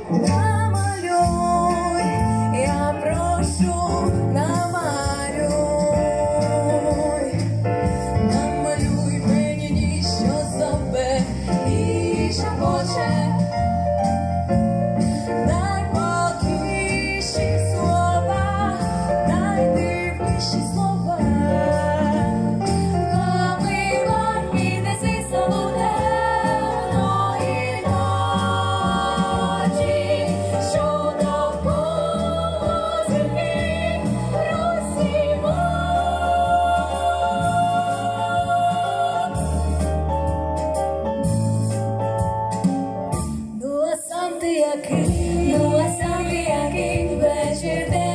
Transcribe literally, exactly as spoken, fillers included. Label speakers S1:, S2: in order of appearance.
S1: Намалюй, я прошу, намалюй, намалюй мені ніч, що зове і шепоче. Найпокійніші слова, найдивніші слова. Помила віднеси солоденої ночі, що довкола землі розсімо. Ну а сам ти який, ну а сам ти який вечір.